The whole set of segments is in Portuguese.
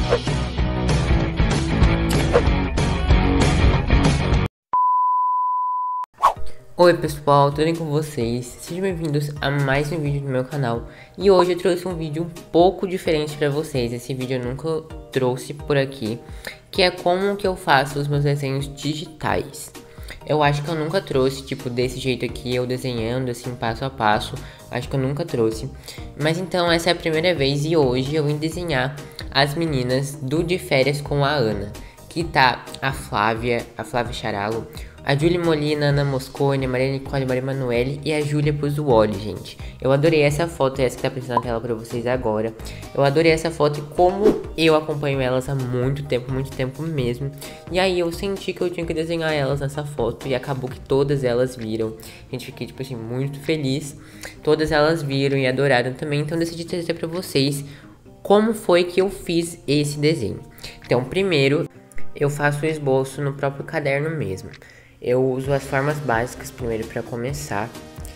Oi pessoal, tudo bem com vocês? Sejam bem-vindos a mais um vídeo do meu canal. E hoje eu trouxe um vídeo um pouco diferente para vocês. Esse vídeo eu nunca trouxe por aqui, que é como que eu faço os meus desenhos digitais. Eu acho que eu nunca trouxe, tipo, desse jeito aqui, eu desenhando assim, passo a passo. Acho que eu nunca trouxe. Mas então essa é a primeira vez e hoje eu vim desenhar as meninas do De Férias com a Ana. Que tá a Flávia Charalo, a Julie Molina, a Ana Moscone, a Maria Nicole, a Maria Emanuele e a Júlia Puzuoli, gente. Eu adorei essa foto, essa que tá aparecendo na tela pra vocês agora. Eu adorei essa foto e como eu acompanho elas há muito tempo mesmo. E aí eu senti que eu tinha que desenhar elas nessa foto e acabou que todas elas viram. Gente, fiquei, tipo assim, muito feliz. Todas elas viram e adoraram também, então decidi trazer pra vocês como foi que eu fiz esse desenho. Então, primeiro, eu faço o esboço no próprio caderno mesmo. Eu uso as formas básicas primeiro para começar.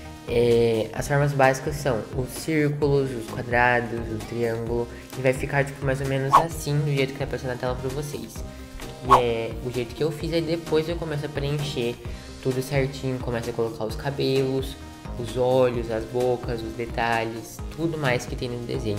As formas básicas são os círculos, os quadrados, o triângulo. E vai ficar tipo mais ou menos assim, do jeito que tá aparecendo na tela para vocês. E é o jeito que eu fiz, aí depois eu começo a preencher tudo certinho. Começo a colocar os cabelos, os olhos, as bocas, os detalhes, tudo mais que tem no desenho.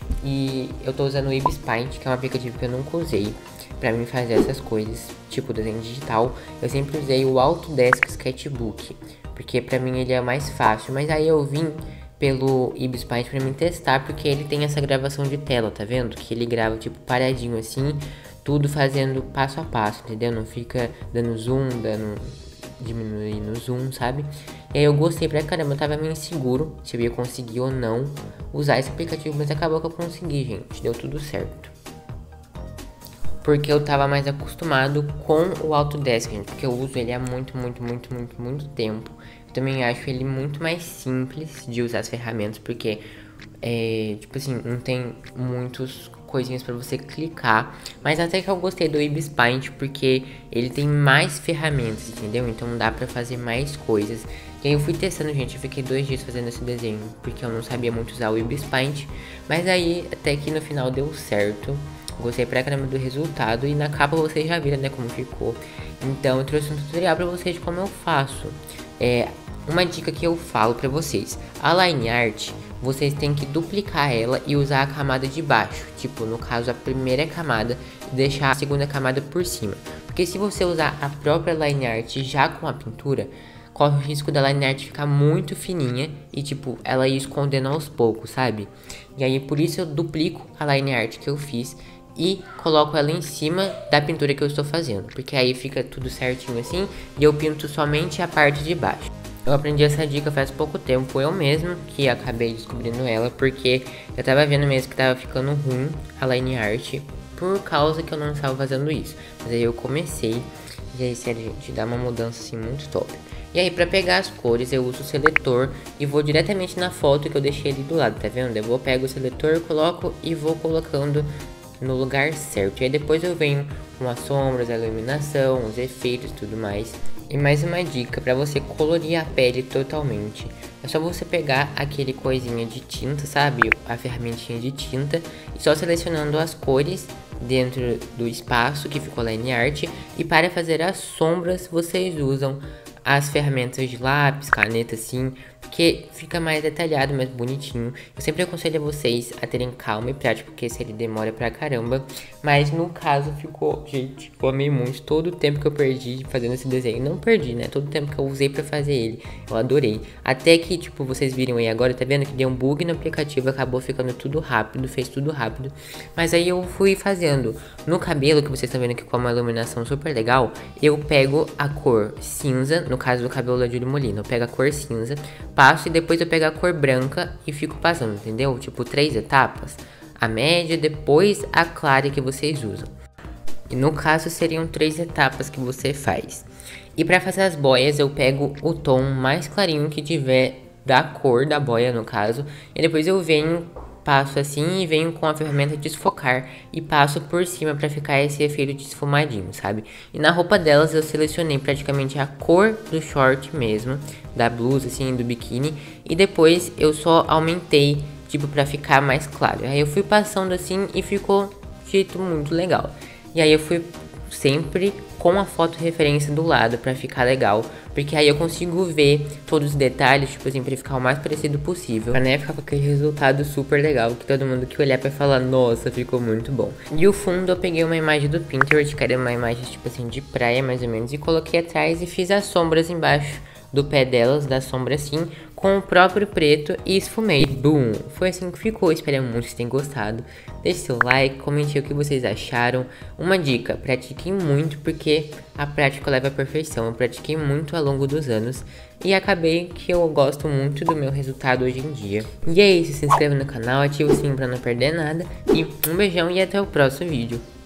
E eu tô usando o Ibis Paint, que é um aplicativo que eu nunca usei pra mim fazer essas coisas, tipo desenho digital. Eu sempre usei o Autodesk Sketchbook, porque pra mim ele é mais fácil. Mas aí eu vim pelo Ibis Paint pra mim testar, porque ele tem essa gravação de tela, tá vendo? Que ele grava tipo paradinho assim, tudo fazendo passo a passo, entendeu? Não fica dando zoom, diminuindo o zoom, sabe? E aí eu gostei pra caramba, eu tava meio inseguro se eu ia conseguir ou não usar esse aplicativo, mas acabou que eu consegui, gente, deu tudo certo. Porque eu tava mais acostumado com o Autodesk, gente, porque eu uso ele há muito tempo. Eu também acho ele muito mais simples de usar as ferramentas, porque, tipo assim, não tem muitas coisinhas pra você clicar. Mas até que eu gostei do Ibis Paint, porque ele tem mais ferramentas, entendeu? Então dá pra fazer mais coisas. E aí eu fui testando, gente, eu fiquei 2 dias fazendo esse desenho, porque eu não sabia muito usar o Ibis Paint. Mas aí, até que no final deu certo. Gostei pra caramba do resultado e na capa vocês já viram, né, como ficou. Então eu trouxe um tutorial pra vocês de como eu faço. Uma dica que eu falo pra vocês: a line art, vocês têm que duplicar ela e usar a camada de baixo. Tipo, no caso, a primeira camada e deixar a segunda camada por cima. Porque se você usar a própria line art já com a pintura, corre o risco da line art ficar muito fininha e, tipo, ela ir escondendo aos poucos, sabe? E aí, por isso eu duplico a line art que eu fiz e coloco ela em cima da pintura que eu estou fazendo, porque aí fica tudo certinho assim e eu pinto somente a parte de baixo. Eu aprendi essa dica faz pouco tempo, eu mesmo que acabei descobrindo ela, porque eu tava vendo mesmo que tava ficando ruim a line art por causa que eu não estava fazendo isso. Mas aí eu comecei e aí, sério, gente, dá uma mudança assim muito top. E aí, pra pegar as cores, eu uso o seletor e vou diretamente na foto que eu deixei ali do lado, tá vendo? Eu pego o seletor, coloco e vou colocando no lugar certo. E aí depois eu venho com as sombras, a iluminação, os efeitos e tudo mais. E mais uma dica para você colorir a pele totalmente: é só você pegar aquele coisinha de tinta, sabe? A ferramentinha de tinta, e só selecionando as cores dentro do espaço que ficou line art. E para fazer as sombras vocês usam as ferramentas de lápis, caneta assim, porque fica mais detalhado, mais bonitinho. Eu sempre aconselho a vocês a terem calma e prática, porque se ele demora pra caramba. Mas no caso ficou, gente, eu amei muito todo o tempo que eu perdi fazendo esse desenho. Não perdi, né? Todo o tempo que eu usei pra fazer ele, eu adorei. Até que, tipo, vocês viram aí agora, tá vendo que deu um bug no aplicativo, acabou ficando tudo rápido, fez tudo rápido. Mas aí eu fui fazendo no cabelo, que vocês estão vendo aqui com uma iluminação super legal. Eu pego a cor cinza, no caso do cabelo da Julie Molina, eu pego a cor cinza, passo e depois eu pego a cor branca e fico passando, entendeu? Tipo 3 etapas, a média, depois a clara que vocês usam. E no caso seriam 3 etapas que você faz. E para fazer as boias eu pego o tom mais clarinho que tiver da cor da boia, no caso, e depois eu venho, passo assim e venho com a ferramenta desfocar e passo por cima para ficar esse efeito de esfumadinho, sabe? E na roupa delas eu selecionei praticamente a cor do short mesmo, da blusa assim, do biquíni, e depois eu só aumentei, tipo, para ficar mais claro. Aí eu fui passando assim e ficou jeito muito legal. E aí eu fui sempre com a foto referência do lado pra ficar legal, porque aí eu consigo ver todos os detalhes, tipo assim, pra ficar o mais parecido possível, pra né, ficar com aquele resultado super legal, que todo mundo que olhar vai falar, nossa, ficou muito bom. E o fundo eu peguei uma imagem do Pinterest, que era uma imagem tipo assim de praia mais ou menos, e coloquei atrás e fiz as sombras embaixo do pé delas, da sombra assim, com o próprio preto e esfumei. Boom! Foi assim que ficou, espero muito que vocês tenham gostado. Deixe seu like, comente o que vocês acharam. Uma dica, pratiquem muito porque a prática leva à perfeição. Eu pratiquei muito ao longo dos anos e acabei que eu gosto muito do meu resultado hoje em dia. E é isso, se inscreva no canal, ative o sininho pra não perder nada e um beijão e até o próximo vídeo.